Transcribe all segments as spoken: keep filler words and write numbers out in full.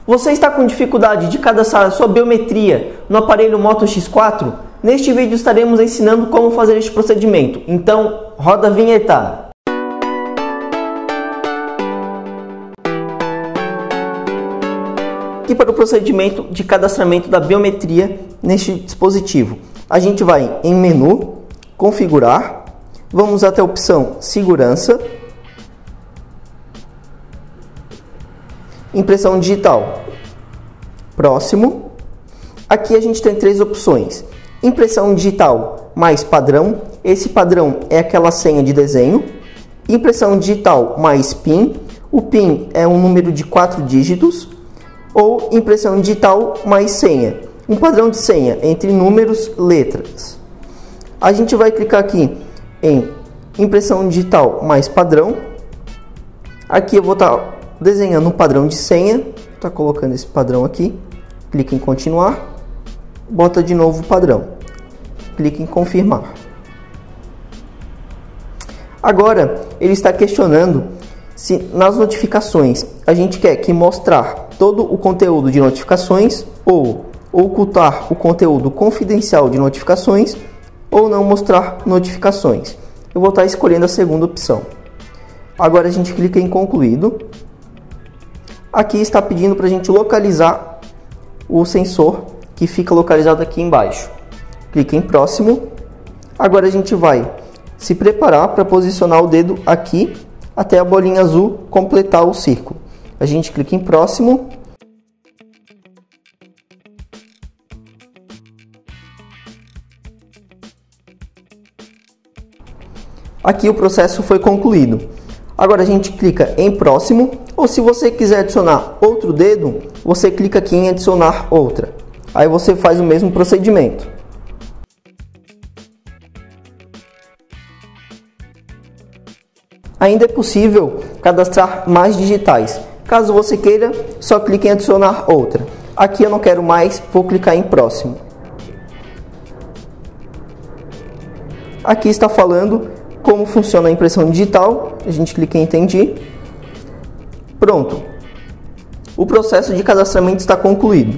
Você está com dificuldade de cadastrar a sua biometria no aparelho Moto X quatro? Neste vídeo estaremos ensinando como fazer este procedimento, então roda a vinheta! Aqui para o procedimento de cadastramento da biometria neste dispositivo, a gente vai em menu, configurar, vamos até a opção segurança, impressão digital, próximo. Aqui a gente tem três opções: impressão digital mais padrão, esse padrão é aquela senha de desenho; impressão digital mais PIN, o PIN é um número de quatro dígitos; ou impressão digital mais senha, um padrão de senha entre números, letras. A gente vai clicar aqui em impressão digital mais padrão. Aqui eu vou estar desenhando um padrão de senha, tá colocando esse padrão aqui, clica em continuar, bota de novo o padrão, clica em confirmar. Agora ele está questionando se nas notificações a gente quer que mostrar todo o conteúdo de notificações ou ocultar o conteúdo confidencial de notificações ou não mostrar notificações. Eu vou estar escolhendo a segunda opção. Agora a gente clica em concluído. Aqui está pedindo para a gente localizar o sensor que fica localizado aqui embaixo. Clique em próximo. Agora a gente vai se preparar para posicionar o dedo aqui até a bolinha azul completar o círculo. A gente clica em próximo. Aqui o processo foi concluído. Agora a gente clica em próximo, ou se você quiser adicionar outro dedo, você clica aqui em adicionar outra. Aí você faz o mesmo procedimento. Ainda é possível cadastrar mais digitais. Caso você queira, só clique em adicionar outra. Aqui eu não quero mais, vou clicar em próximo. Aqui está falando como funciona a impressão digital, a gente clica em entendi. Pronto. O processo de cadastramento está concluído.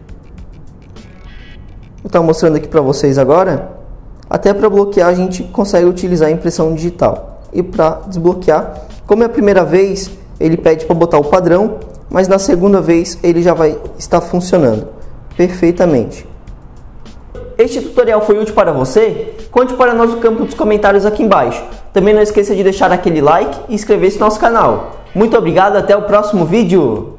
Vou estar mostrando aqui para vocês agora. Até para bloquear a gente consegue utilizar a impressão digital. E para desbloquear, como é a primeira vez, ele pede para botar o padrão, mas na segunda vez ele já vai estar funcionando perfeitamente. Este tutorial foi útil para você? Conte para nós no campo dos comentários aqui embaixo. Também não esqueça de deixar aquele like e inscrever-se no nosso canal. Muito obrigado, até o próximo vídeo!